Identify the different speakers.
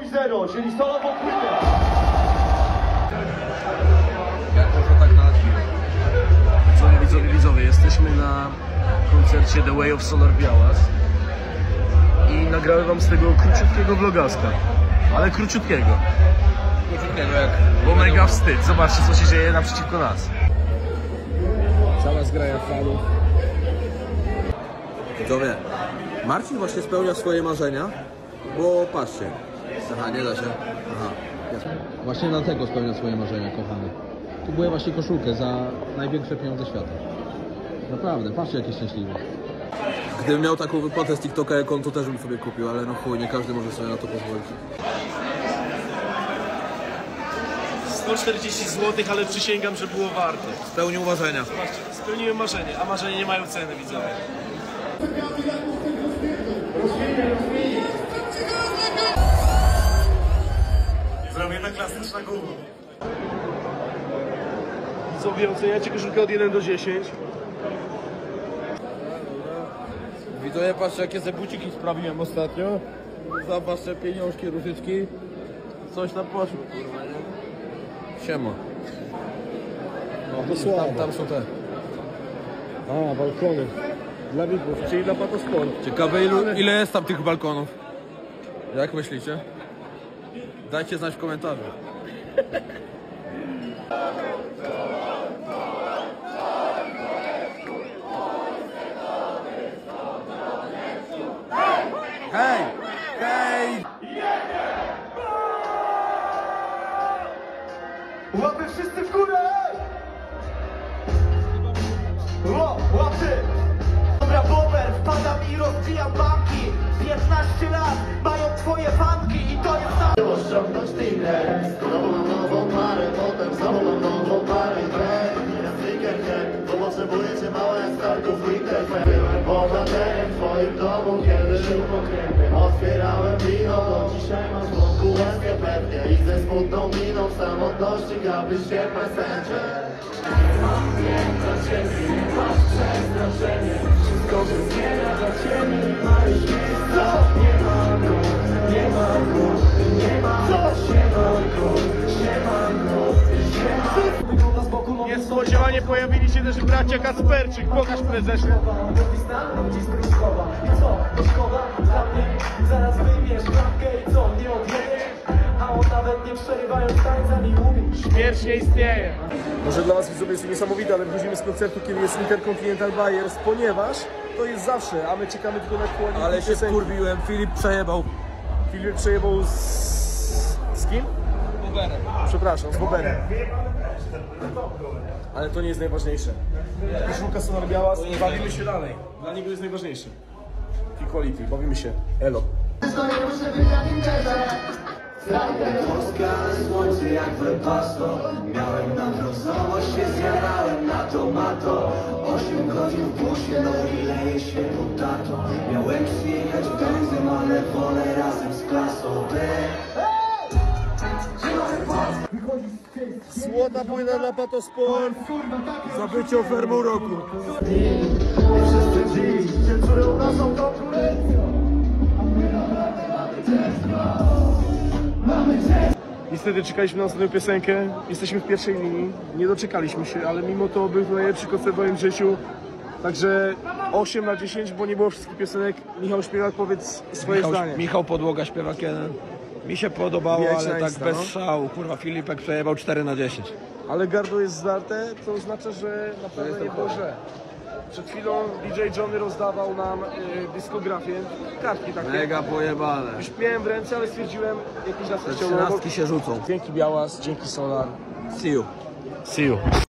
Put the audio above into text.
Speaker 1: i 0, czyli solo podwójne.
Speaker 2: Jak można tak na widzowie, jesteśmy na koncercie The Way of Solar Białas i nagrałem wam z tego króciutkiego vlogaska, ale króciutkiego, jak... bo mega wstyd. Zobaczcie, co się dzieje naprzeciwko nas. Cała zgraja fanów.
Speaker 3: Widzowie, Marcin właśnie spełnia swoje marzenia, bo patrzcie. Aha, nie da się. Aha. Właśnie dlatego spełnia swoje marzenia, kochany. Kupuję właśnie koszulkę za największe pieniądze świata. Naprawdę, patrzcie, jakie szczęśliwe. Gdybym miał taką wypłatę z TikToka jak on, to też bym sobie kupił, ale no chuj, nie każdy może sobie na to pozwolić.
Speaker 4: 140 zł, ale przysięgam, że było warto.
Speaker 3: Spełnił marzenia.
Speaker 4: Zobaczcie, spełniłem marzenie, a marzenia nie mają ceny, widzowie.
Speaker 1: Zrobimy klasyczne gówno.
Speaker 4: Widzowie, oceniacie koszulkę od 1 do 10.
Speaker 3: Widzowie, patrzcie, jakie ze buciki sprawiłem ostatnio. Za wasze pieniążki, różyczki. Coś tam poszło, kurwa, nie? Siema.
Speaker 4: No to słabo.
Speaker 3: Tam są te.
Speaker 4: A, balkony. Dla VIP-ów, czyli dla Patosport.
Speaker 3: Ciekawe, ile jest tam tych balkonów? Jak myślicie? Dajcie znać w komentarzu. Hej! Hej!
Speaker 1: Łapy wszyscy w górę! Łapy! Dobra, Bober, wpadam i rozbijam banki. 15 lat mają twoje fanki i to jest na... Ściągnąć Tinder, znowu mam nową parę, potem znowu mam nową parę. Ja freaker, bo potrzebujecie małe starków Winterfell. Byłem bohaterem w twoim domu, kiedy się pokręty. Otwierałem wino, do dzisiaj masz wokół łezkę pewnie. I ze smutną miną w samotności gapisz się w prezencie. Nie mam dla ciebie, nie masz przeznaczenie. Wszystko się zmienia dla ciebie, masz miejsca. Nie ma go, nie ma go, nie ma go,
Speaker 4: Niespodziewanie pojawili się też bracia Kasperczyk. Pokaż prezesie.
Speaker 1: I co, to szkoda dla mnie? Zaraz wyjmiesz klatkę i co, nie odjedziesz? A on nawet nie przerywając tańca mi mówi.
Speaker 4: Śmierć nie istnieje.
Speaker 2: Może dla was widzowie jest to niesamowite, ale wychodzimy z koncertu, kiedy jest Intercontinental Buyers, ponieważ to jest zawsze, a my czekamy tylko na aktualnie.
Speaker 3: Ale się skurwiłem, Filip przejebał.
Speaker 2: Filip przejebał z kim?
Speaker 3: Boberem.
Speaker 2: Przepraszam, z Boberem. Ale to nie jest najważniejsze. Koszulka Solar Białas, bawimy się dalej. Dla niego jest najważniejsze. Equality, bawimy się. Elo.
Speaker 1: Polska, słońce jak wypasto. Miałem na brązowość, się zjadałem na tomato. 8 godzin w busie, no i leje się potato. Miałem przyjechać pędzem, ale wolę razem z klasą B.
Speaker 2: Złota płyna dla Patosport za bycie ofermą roku.
Speaker 1: Nie wszyscy ci, które u nas są konkurencją. A my naprawdę mamy test.
Speaker 4: Niestety czekaliśmy na ostatnią piosenkę. Jesteśmy w pierwszej linii. Nie doczekaliśmy się, ale mimo to był najlepszy koncert w moim życiu. Także 8 na 10, bo nie było wszystkich piosenek. Michał Śpiewak, powiedz swoje zdanie.
Speaker 3: Michał Podłoga, śpiewak 1. Mi się podobało,
Speaker 4: Wbijajcie
Speaker 3: ale
Speaker 4: na
Speaker 3: tak
Speaker 4: Insta,
Speaker 3: bez
Speaker 4: no.
Speaker 3: szału. Kurwa, Filipek przejebał 4 na 10.
Speaker 4: Ale gardło jest zdarte, to oznacza, że naprawdę nie było źle. Przed chwilą DJ Johnny rozdawał nam dyskografię, kartki takie.
Speaker 3: Mega pojebane.
Speaker 4: Już miałem w ręce, ale stwierdziłem, jakiś raz
Speaker 3: Te
Speaker 4: chciałem obok.
Speaker 3: 13 się rzucą.
Speaker 4: Dzięki Białas, dzięki Solar.
Speaker 3: See you.
Speaker 4: See you.